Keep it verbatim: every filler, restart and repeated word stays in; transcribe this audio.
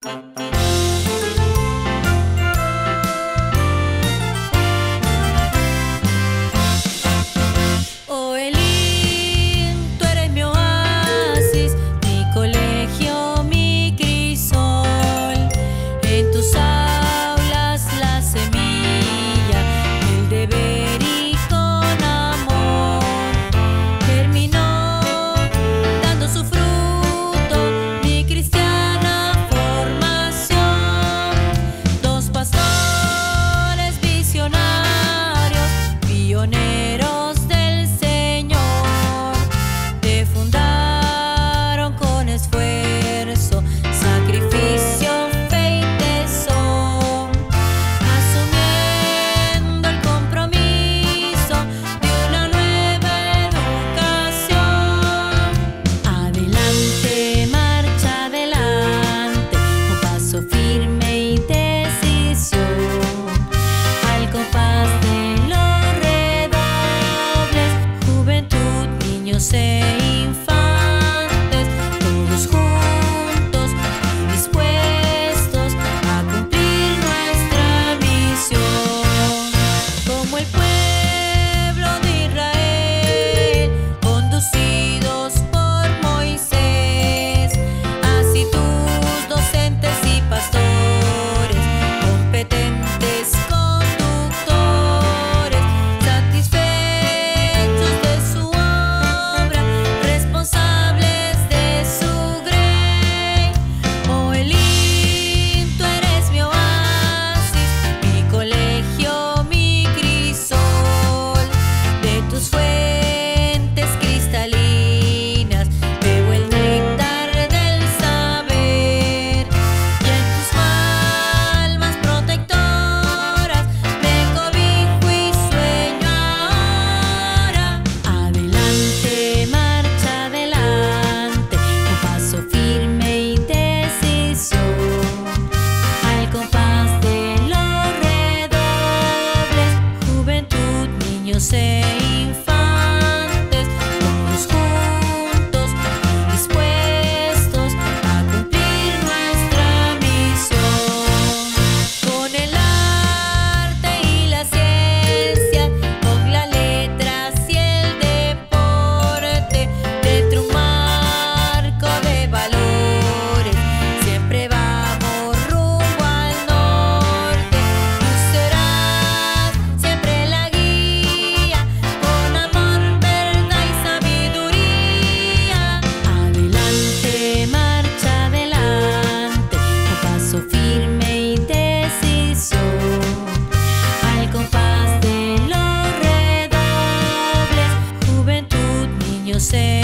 Oh Elín, tú eres mi oasis, mi colegio, mi crisol. En tus aulas la semilla, el deber y con amor germinó, dando su fruto, mi cristiana formación. Dos pastores visionarios, pioneros del Señor, te fundaron con esfuerzo, sacrificio, fe y tesón, asumiendo el compromiso de una nueva educación. Adelante, marcha adelante, un paso firme y decisión, al compás de los redobles, juventud, niños e infantes, todos juntos y dispuestos a cumplir nuestra misión. Como el pueblo de Israel, conducidos por Moisés, así tus docentes y pastores, competentes conductores, satisfechos de su obra, responsables de su grey. Oh Elín, tú eres mi oasis, mi colegio, mi crisol. De tus fuentes cristalinas bebo el néctar del saber, y en tus palmas protectoras me cobijo y sueño ahora. Adelante, marcha adelante, un paso firme y decisión, al compás de los redobles, juventud, niños e infantes, todos juntos y dispuestos a cumplir nuestra misión. Con el arte y la ciencia, con las letras y el deporte, dentro un marco de valores, siempre vamos rumbo al norte. Tú serás siempre la guía, con amor, verdad y sabiduría. Adelante, marcha adelante, un paso firme y decisión, al compás de los redobles, juventud, niños e